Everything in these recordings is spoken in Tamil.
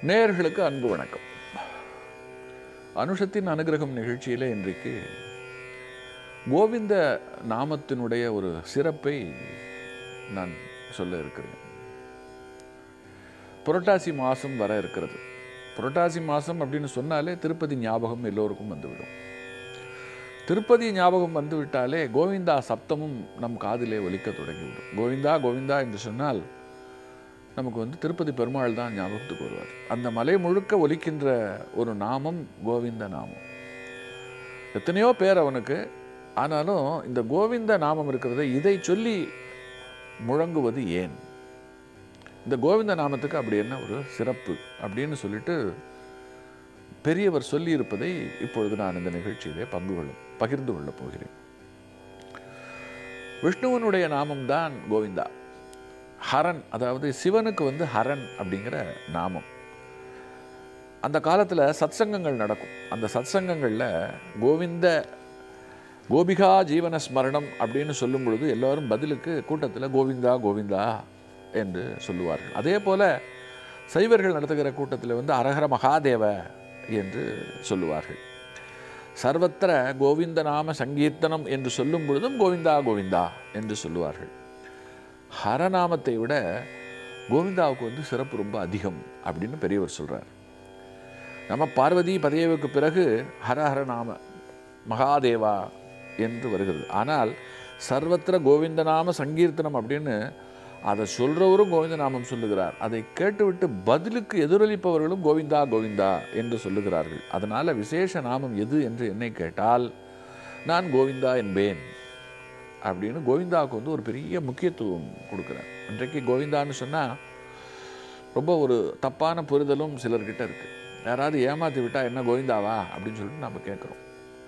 நேயர்களுக்கு அன்பு வணக்கம். அனுஷத்தின் அனுகிரகம் நிகழ்ச்சியிலே இன்றைக்கு கோவிந்த நாமத்தினுடைய ஒரு சிறப்பை நான் சொல்ல இருக்கிறேன். புரட்டாசி மாதம் வர இருக்கிறது. புரட்டாசி மாதம் அப்படின்னு சொன்னாலே திருப்பதி ஞாபகம் எல்லோருக்கும் வந்துவிடும். திருப்பதி ஞாபகம் வந்துவிட்டாலே கோவிந்தா சப்தமும் நம் காதிலே ஒலிக்க தொடங்கிவிடும். கோவிந்தா கோவிந்தா என்று சொன்னால் நமக்கு திருப்பதி பெருமாள் தான் ஞாபகத்துக்கு வருவார். அந்த மலை முழுக்க ஒலிக்கின்ற ஒரு நாமம் கோவிந்த நாமம். எத்தனையோ பேர் அவனுக்கு, ஆனாலும் இந்த கோவிந்த நாமம் இருக்கிறத இதை சொல்லி முழங்குவது ஏன்? இந்த கோவிந்த நாமத்துக்கு அப்படி என்ன ஒரு சிறப்பு அப்படின்னு சொல்லிட்டு பெரியவர் சொல்லியிருப்பதை இப்பொழுது நான் இந்த நிகழ்ச்சியிலே பகிர்ந்து கொள்ளப் போகிறேன். விஷ்ணுவனுடைய நாமம்தான் கோவிந்தா. ஹரன், அதாவது சிவனுக்கு ஹரன் அப்படிங்கிற நாமம். அந்த காலத்தில் சத்சங்கங்கள் நடக்கும். அந்த சத்சங்கங்களில் கோபிகா ஜீவன ஸ்மரணம் அப்படின்னு சொல்லும் பொழுது எல்லோரும் பதிலுக்கு கூட்டத்தில் கோவிந்தா கோவிந்தா என்று சொல்லுவார்கள். அதே போல் சைவர்கள் நடத்துகிற கூட்டத்தில் அரஹர மகாதேவ என்று சொல்லுவார்கள். சர்வத்திர கோவிந்த நாம சங்கீர்த்தனம் என்று சொல்லும் பொழுதும் கோவிந்தா கோவிந்தா என்று சொல்லுவார்கள். ஹரநாமத்தை விட கோவிந்தாவுக்கு சிறப்பு ரொம்ப அதிகம் அப்படின்னு பெரியவர் சொல்கிறார். நம்ம பார்வதி பதேவுக்கு பிறகு ஹரஹர நாம மகாதேவா என்று வருகிறது. ஆனால் சர்வத்திர கோவிந்த நாம சங்கீர்த்தனம் அப்படின்னு அதை சொல்கிறவரும் கோவிந்த நாமம் சொல்லுகிறார். அதை கேட்டுவிட்டு பதிலுக்கு எதிரொலிப்பவர்களும் கோவிந்தா கோவிந்தா என்று சொல்லுகிறார்கள். அதனால் விசேஷ நாமம் எது என்று என்னை கேட்டால் நான் கோவிந்தா என்பேன் அப்படின்னு கோவிந்தாவுக்கு ஒரு பெரிய முக்கியத்துவம் கொடுக்குறேன். இன்றைக்கு கோவிந்தான்னு சொன்னால் ரொம்ப ஒரு தப்பான புரிதலும் சிலர்கிட்ட இருக்குது. யாராவது ஏமாற்றி விட்டால் என்ன கோவிந்தாவா அப்படின்னு சொல்லிட்டு நம்ம கேட்குறோம்.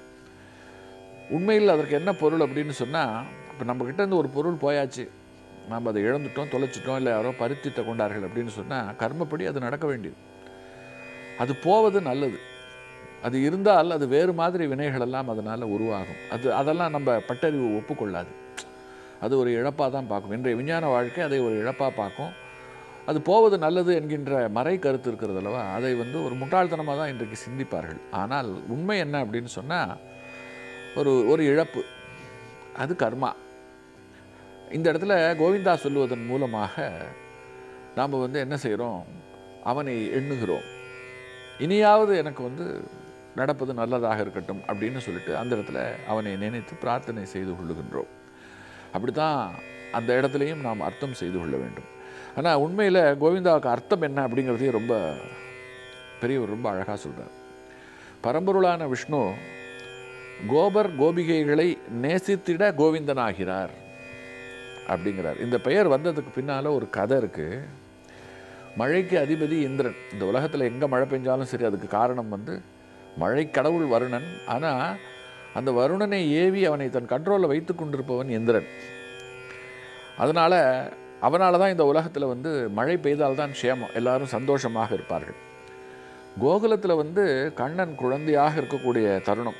உண்மையில் அதற்கு என்ன பொருள் அப்படின்னு சொன்னால், இப்போ நம்மக்கிட்ட இருந்து ஒரு பொருள் போயாச்சு, நாம் அதை இழந்துட்டோம், தொலைச்சிட்டோம், இல்லை யாரோ பருத்திட்ட கொண்டார்கள் அப்படின்னு சொன்னால் கர்மப்படி அது நடக்க வேண்டியது. அது போவது நல்லது. அது இருந்தால் அது வேறு மாதிரி வினைகளெல்லாம் அதனால் உருவாகும். அதெல்லாம் நம்ம பட்டறிவு ஒப்புக்கொள்ளாது. அது ஒரு இழப்பாக தான் பார்க்கும். இன்றைய விஞ்ஞான வாழ்க்கை அதை ஒரு இழப்பாக பார்க்கும். அது போவது நல்லது என்கின்ற மறை கருத்து இருக்கிறது அல்லவா, அதை ஒரு முட்டாள்தனமாக தான் இன்றைக்கு சிந்திப்பார்கள். ஆனால் உண்மை என்ன அப்படின்னு சொன்னால், ஒரு இழப்பு, அது கர்மா. இந்த இடத்துல கோவிந்தா சொல்லுவதன் மூலமாக நாம் என்ன செய்கிறோம், அவனை எண்ணுகிறோம். இனியாவது எனக்கு நடப்பது நல்லதாக இருக்கட்டும் அப்படின்னு சொல்லிட்டு அந்த இடத்துல அவனை நினைத்து பிரார்த்தனை செய்து கொள்ளுகின்றோம். அப்படி தான் அந்த இடத்துலையும் நாம் அர்த்தம் செய்து கொள்ள வேண்டும். ஆனால் உண்மையில் கோவிந்தாவுக்கு அர்த்தம் என்ன அப்படிங்கிறதையும் பெரியவர் ரொம்ப அழகாக சொல்கிறார். பரம்பொருளான விஷ்ணு கோபிகைகளை நேசித்திட கோவிந்தனாகிறார் அப்படிங்கிறார். இந்த பெயர் வந்ததுக்கு பின்னால் ஒரு கதை இருக்குது. மழைக்கு அதிபதி இந்திரன். இந்த உலகத்தில் எங்கே மழை பெஞ்சாலும் சரி, அதுக்கு காரணம் மழை கடவுள் வருணன். ஆனால் அந்த வருணனை ஏவி அவனை தன் கண்ட்ரோலில் வைத்து கொண்டிருப்பவன் இந்திரன். அதனால் அவனால தான் இந்த உலகத்தில் மழை பெய்தால்தான் க்ஷேமம், எல்லாரும் சந்தோஷமாக இருப்பார்கள். கோகுலத்தில் கண்ணன் குழந்தையாக இருக்கக்கூடிய தருணம்.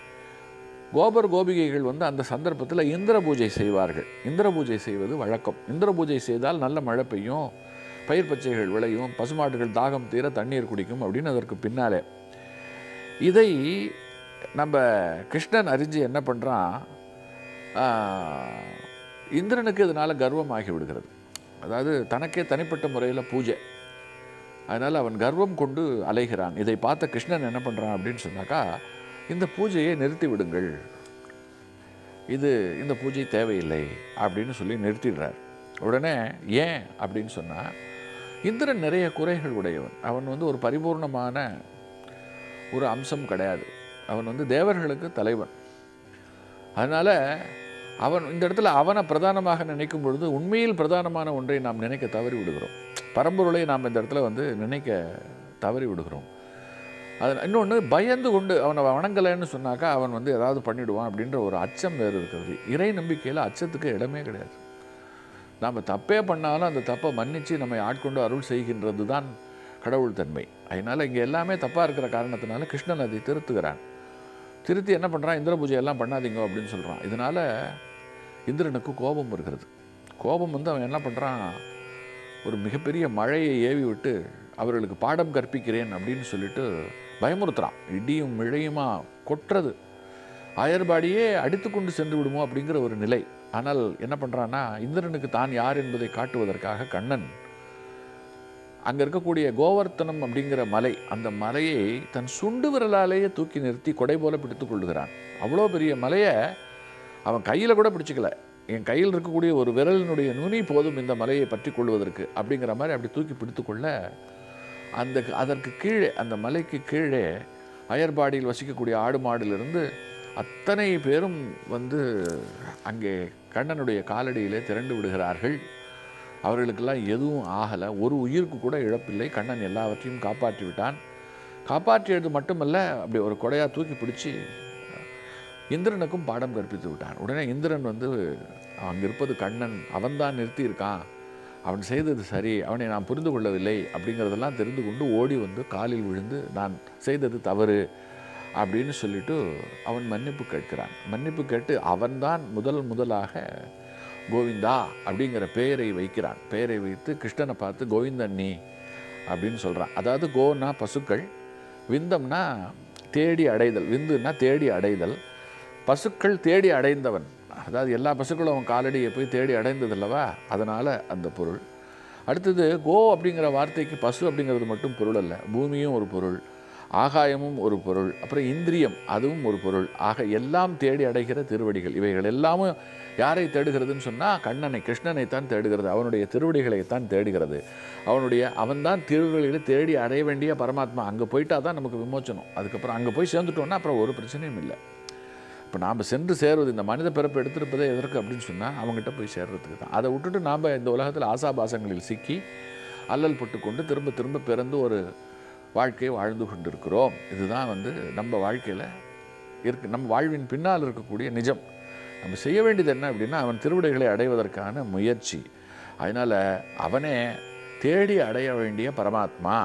கோபிகைகள் அந்த சந்தர்ப்பத்தில் இந்திர பூஜை செய்வார்கள். இந்திர பூஜை செய்வது வழக்கம். இந்திர பூஜை செய்தால் நல்ல மழை பெய்யும், பயிர் பச்சைகள் விளையும், பசுமாட்டுகள் தாகம் தீர தண்ணீர் குடிக்கும் அப்படின்னு அதற்கு பின்னாலே. இதை நம்ம கிருஷ்ணன் அறிஞ்சு என்ன பண்ணுறான், இந்திரனுக்கு இதனால் கர்வமாகி விடுகிறது. அதாவது தனக்கே தனிப்பட்ட முறையில் பூஜை, அதனால் அவன் கர்வம் கொண்டு அலைகிறான். இதை பார்த்த கிருஷ்ணன் என்ன பண்ணுறான் அப்படின்னு சொன்னாக்கா, இந்த பூஜையை நிறுத்தி விடுங்கள், இந்த பூஜை தேவையில்லை அப்படின்னு சொல்லி நிறுத்திடுறார். உடனே ஏன் அப்படின்னு சொன்னால், இந்திரன் நிறைய குறைகள் உடையவன். அவன் ஒரு பரிபூர்ணமான ஒரு அம்சம் கிடையாது. அவன் தேவர்களுக்கு தலைவன். அதனால் அவன் இந்த இடத்துல அவனை பிரதானமாக நினைக்கும் பொழுது உண்மையில் பிரதானமான ஒன்றை நாம் நினைக்க தவறி விடுகிறோம். பரம்பொருளை நாம் இந்த இடத்துல நினைக்க தவறி விடுகிறோம். அது இன்னொன்று, பயந்து கொண்டு அவனை வணங்கலைன்னு சொன்னாக்கா அவன் ஏதாவது பண்ணிவிடுவான் அப்படின்ற ஒரு அச்சம் வேறு இருக்கிறது. இறை நம்பிக்கையில் அச்சத்துக்கு இடமே கிடையாது. நாம் தப்பே பண்ணாலும் அந்த தப்பை மன்னித்து நம்மை ஆட்கொண்டு அருள் செய்கின்றது தான் கடவுள் தன்மை. அதனால் இங்கே எல்லாமே தப்பாக இருக்கிற காரணத்தினால கிருஷ்ணன் அதை திருத்துகிறான். திருத்தி என்ன பண்ணுறான், இந்திர பூஜையெல்லாம் பண்ணாதீங்க அப்படின்னு சொல்கிறான். இதனால் இந்திரனுக்கு கோபம் வருகிறது. கோபம் அவன் என்ன பண்ணுறான், ஒரு மிகப்பெரிய மழையை ஏவி விட்டு அவர்களுக்கு பாடம் கற்பிக்கிறேன் அப்படின்னு சொல்லிட்டு பயமுறுத்துறான். இடியும் மிழையுமா கொட்டுறது, அயர்பாடியே அடித்து கொண்டு சென்று விடுமோ அப்படிங்கிற ஒரு நிலை. ஆனால் என்ன பண்ணுறான்னா, இந்திரனுக்கு தான் யார் என்பதை காட்டுவதற்காக கண்ணன் அங்கே இருக்கக்கூடிய கோவர்த்தனம் அப்படிங்கிற மலை, அந்த மலையை தன் சுண்டு விரலாலேயே தூக்கி நிறுத்தி கொடை போல பிடித்து கொள்ளுகிறான். அவ்வளோ பெரிய மலையை அவன் கையில் கூட பிடிச்சிக்கல. என் கையில் இருக்கக்கூடிய ஒரு விரலினுடைய நுனி போதும் இந்த மலையை பற்றி கொள்வதற்கு அப்படிங்கிற மாதிரி அப்படி தூக்கி பிடித்து கொள்ள, அதற்கு கீழே, அந்த மலைக்கு கீழே அயர்பாடியில் வசிக்கக்கூடிய ஆடு மாடிலிருந்து அத்தனை பேரும் வந்து அங்கே கண்ணனுடைய காலடியிலே திரண்டு விடுகிறார்கள். அவர்களுக்கெல்லாம் எதுவும் ஆகலை, ஒரு உயிருக்கு கூட இழப்பில்லை. கண்ணன் எல்லாவற்றையும் காப்பாற்றி விட்டான். காப்பாற்றியது மட்டுமல்ல, அப்படி ஒரு கொடையாக தூக்கி பிடிச்சி இந்திரனுக்கும் பாடம் கற்பித்து விட்டான். உடனே இந்திரன் வந்து அங்கே இருப்பது கண்ணன், அவன்தான் நிறுத்தியிருக்கான், அவன் செய்தது சரி, அவனை நான் புரிந்து கொள்ளவில்லை அப்படிங்கிறதெல்லாம் தெரிந்து கொண்டு ஓடி வந்து காலில் விழுந்து நான் செய்தது தவறு அப்படின்னு சொல்லிட்டு அவன் மன்னிப்பு கேட்கிறான். மன்னிப்பு கேட்டு அவன்தான் முதலாக கோவிந்தா அப்படிங்கிற பெயரை வைக்கிறான். பெயரை வைத்து கிருஷ்ணனை பார்த்து கோவிந்தன் நீ அப்படின்னு சொல்கிறான். அதாவது கோன்னா பசுக்கள், விந்தம்னா தேடி அடைதல், விந்துன்னா தேடி அடைதல், பசுக்கள் தேடி அடைந்தவன். அதாவது எல்லா பசுக்களும் அவன் காலடியை போய் தேடி அடைந்ததில்லவா, அதனால் அந்த பொருள். அடுத்தது கோ அப்படிங்கிற வார்த்தைக்கு பசு அப்படிங்கிறது மட்டும் பொருள் அல்ல, பூமியும் ஒரு பொருள், ஆகாயமும் ஒரு பொருள், அப்புறம் இந்திரியம் அதுவும் ஒரு பொருள். ஆக எல்லாம் தேடி அடைகிற திருவடிகள். இவைகள் எல்லாமும் யாரை தேடுகிறதுன்னு சொன்னால் கண்ணனை, கிருஷ்ணனை தான் தேடுகிறது, அவனுடைய திருவடிகளைத்தான் தேடுகிறது. அவன்தான் திருவடிகளை தேடி அடைய வேண்டிய பரமாத்மா. அங்கே போயிட்டா தான் நமக்கு விமோச்சனம். அதுக்கப்புறம் அங்கே போய் சேர்ந்துட்டோன்னா அப்புறம் ஒரு பிரச்சனையும் இல்லை. இப்போ நாம் சென்று சேர்வது, இந்த மனித பிறப்பு எடுத்திருப்பதே எதற்கு அப்படின்னு சொன்னால் அவங்ககிட்ட போய் சேர்றதுக்கு தான். அதை விட்டுட்டு நாம் இந்த உலகத்தில் ஆசாபாசங்களில் சிக்கி அல்லல் பட்டு கொண்டு திரும்ப திரும்ப பிறந்து ஒரு வாழ்க்கையை வாழ்ந்து கொண்டிருக்கிறோம். இதுதான் வந்து நம்ம வாழ்க்கையில் நம்ம வாழ்வின் பின்னால் இருக்கக்கூடிய நிஜம். நம்ம செய்ய வேண்டியது என்ன அப்படின்னா, அவன் திருவிடைகளை அடைவதற்கான முயற்சி. அதனால் அவனே தேடி அடைய வேண்டிய பரமாத்மா,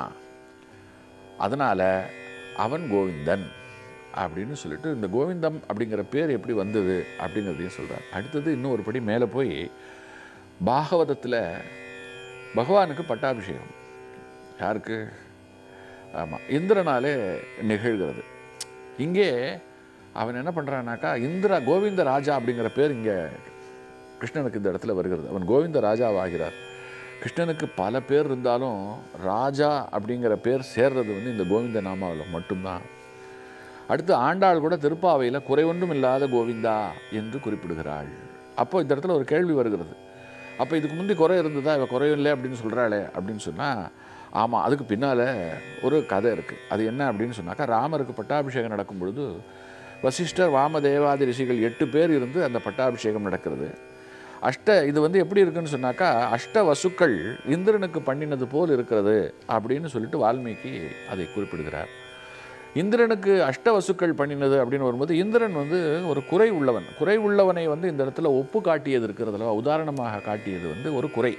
அதனால் அவன் கோவிந்தன் அப்படின்னு சொல்லிட்டு இந்த கோவிந்தம் அப்படிங்கிற பேர் எப்படி வந்தது அப்படிங்கிறதையும் சொல்கிறார். அடுத்தது இன்னும் ஒரு படி மேலே போய் பாகவதத்தில் பகவானுக்கு பட்டாபிஷேகம் யாருக்கு? ஆமாம், இந்திரனாலே நிகழ்கிறது. இங்கே அவன் என்ன பண்ணுறான்னாக்கா, கோவிந்த ராஜா அப்படிங்கிற பேர் இங்கே கிருஷ்ணனுக்கு இந்த இடத்துல வருகிறது. அவன் கோவிந்த ராஜாவாகிறார். கிருஷ்ணனுக்கு பல பேர் இருந்தாலும் ராஜா அப்படிங்கிற பேர் சேர்றது வந்து இந்த கோவிந்த நாமாவில் மட்டும்தான். அடுத்து ஆண்டாள் கூட திருப்பாவையில் குறை ஒன்றும் இல்லாத கோவிந்தா என்று குறிப்பிடுகிறாள். அப்போ இந்த இடத்துல ஒரு கேள்வி வருகிறது. அப்போ இதுக்கு முந்தி குறை இருந்ததா, இவ குறையில்லை அப்படின்னு சொல்கிறாளே அப்படின்னு சொன்னால், ஆமாம், அதுக்கு பின்னால் ஒரு கதை இருக்குது. அது என்ன அப்படின்னு சொன்னாக்கா, ராமருக்கு பட்டாபிஷேகம் நடக்கும் பொழுது வசிஷ்டர் வாமதேவாதி ரிஷிகள் 8 பேர் இருந்து அந்த பட்டாபிஷேகம் நடக்கிறது. இது வந்து எப்படி இருக்குன்னு சொன்னாக்கா, அஷ்ட வசுக்கள் இந்திரனுக்கு பண்ணினது போல் இருக்கிறது அப்படின்னு சொல்லிட்டு வால்மீகி அதை குறிப்பிடுகிறார். இந்திரனுக்கு அஷ்டவசுக்கள் பண்ணினது அப்படின்னு வரும்போது, இந்திரன் வந்து ஒரு குறை உள்ளவனை வந்து இந்த இடத்துல ஒப்பு காட்டியது இருக்கிறதுல, உதாரணமாக காட்டியது வந்து ஒரு குறை.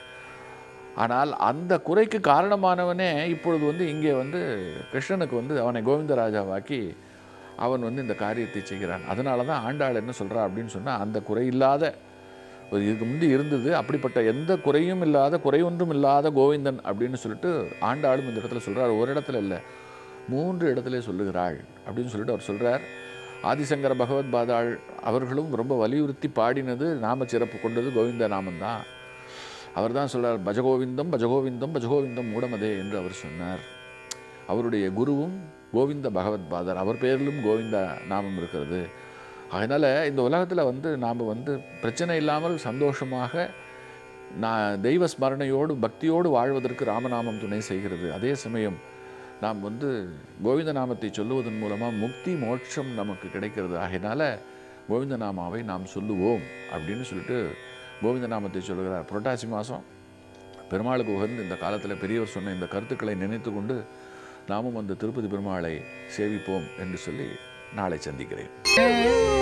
ஆனால் அந்த குறைக்கு காரணமானவனே இப்பொழுது வந்து இங்கே வந்து கிருஷ்ணனுக்கு வந்து அவனை கோவிந்தராஜாவாக்கி அவன் வந்து இந்த காரியத்தை செய்கிறான். அதனால தான் ஆண்டாள் என்ன சொல்கிறா அப்படின்னு சொன்னால், அந்த குறை இல்லாத இதுக்கு முந்தி இருந்தது, அப்படிப்பட்ட எந்த குறையும் இல்லாத, குறையொன்றும் இல்லாத கோவிந்தன் அப்படின்னு சொல்லிட்டு ஆண்டாளும் இந்த இடத்துல சொல்கிறார். ஒரு இடத்துல இல்லை, 3 இடத்துல சொல்லுகிறாள் அப்படின்னு சொல்லிட்டு அவர் சொல்கிறார். ஆதிசங்கர பகவத் பாதாள் அவர்களும் ரொம்ப வலியுறுத்தி பாடினது, நாம சிறப்பு கொண்டது கோவிந்த நாமந்தான். அவர் தான் சொல்கிறார், பஜகோவிந்தம் பஜகோவிந்தம் பஜகோவிந்தம் மூடமதே என்று அவர் சொன்னார். அவருடைய குருவும் கோவிந்த பகவத் பாதார், அவர் பேரிலும் கோவிந்த நாமம் இருக்கிறது. அதனால் இந்த உலகத்தில் வந்து நாம் வந்து பிரச்சனை இல்லாமல் சந்தோஷமாக தெய்வ ஸ்மரணையோடு பக்தியோடு வாழ்வதற்கு ராமநாமம் துணை செய்கிறது. அதே சமயம் நாம் வந்து கோவிந்த நாமத்தை சொல்லுவதன் மூலமாக முக்தி மோட்சம் நமக்கு கிடைக்கிறது. ஆகையினால கோவிந்த நாமாவை நாம் சொல்லுவோம் அப்படின்னு சொல்லிட்டு கோவிந்த நாமத்தை சொல்லுகிறார். புரட்டாசி மாதம் பெருமாளுக்கு உகந்து இந்த காலத்தில் பெரியவர் சொன்ன இந்த கருத்துக்களை நினைத்து கொண்டு நாமும் அந்த திருப்பதி பெருமாளை சேவிப்போம் என்று சொல்லி நாளை சந்திக்கிறேன்.